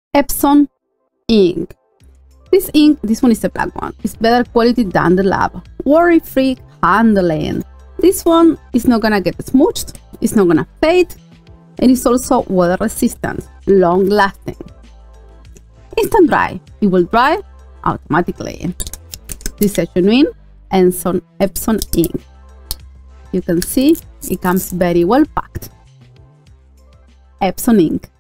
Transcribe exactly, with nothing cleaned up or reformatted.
EPSON ink. This ink, this one is the black one, is better quality than the lab. Worry-free handling. This one is not gonna get smudged, it's not gonna fade, and it's also water resistant, long lasting. Instant dry, it will dry automatically. This is a genuine EPSON EPSON ink. You can see it comes very well packed. EPSON ink.